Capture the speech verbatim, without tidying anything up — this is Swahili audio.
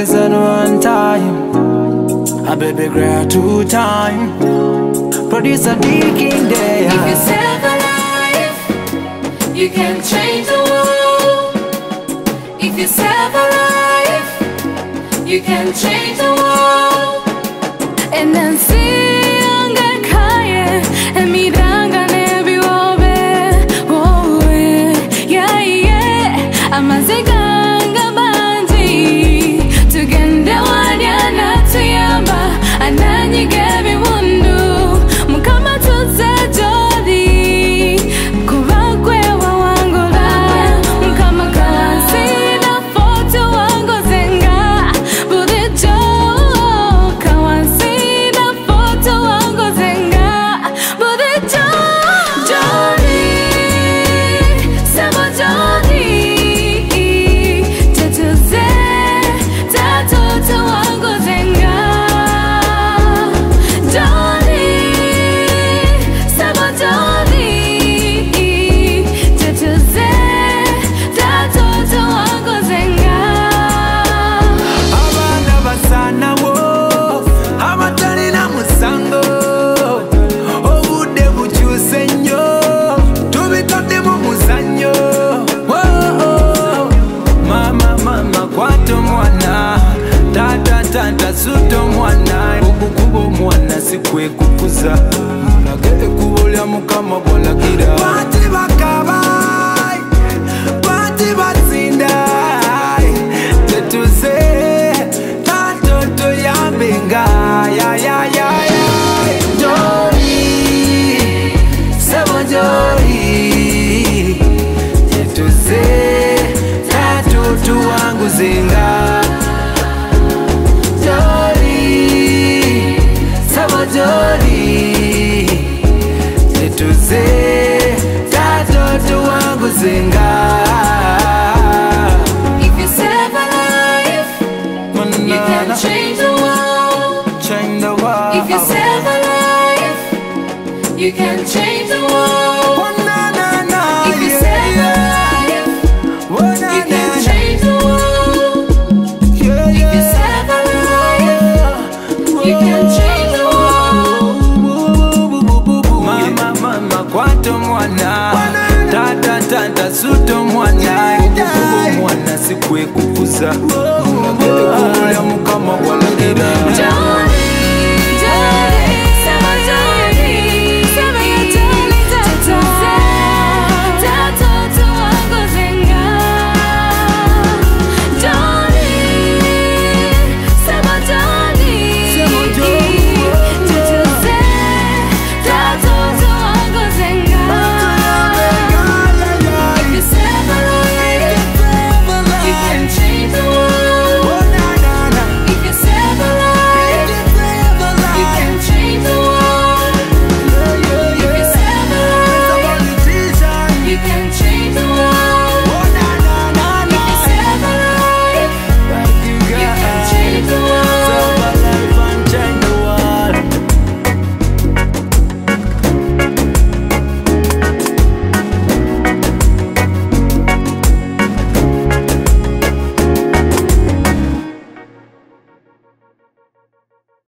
said one time, a baby girl two time. Producer D King there. If you save a life, you can change the world. If you save a life, you can change the world. And then see younger kaya and me danga nebi wobe, oh yeah yeah. I'm a ziganga banji tugende wanya na tuyamba ananyi gebi mundu mukama tuze jodi kubakwe wa wangola mukama kasi na foto wango zenga budejo kawasi na foto wango zenga budejo jodi sama jodi tetuze tatoto wango zenga jodi sama jodi tetuze tatoto wango zenga. Abana basana wo amatali na musango obude bukyuse nnyo tubitadde mu muzannyo. Oh, oh. Mama mama kwata omwana tata tata suta omwana okukuba omwana sikwekukuza mulage ekkubo lya mukama bw'alagira. Bati bakaba bati bazinda tetuze tatoto yambenga ya ya ya ya Jori sebo Jori tetuze tatoto wangu zinga Jori sebo Jori tetuze tatoto wangu zinga. If you save a life, you can change the world. Change the world. If you save a life, you can change the world. Oh, na, na, na, If you yeah, save a yeah. life, Oh, na, you na, can na. change the world. Yeah, If you yeah. save a life, you can change the world. Mama mama kwata omwana tata tata suta omwana okukuba omwana sikwekukuza mulage ekkubo lya mukama bw'alagira.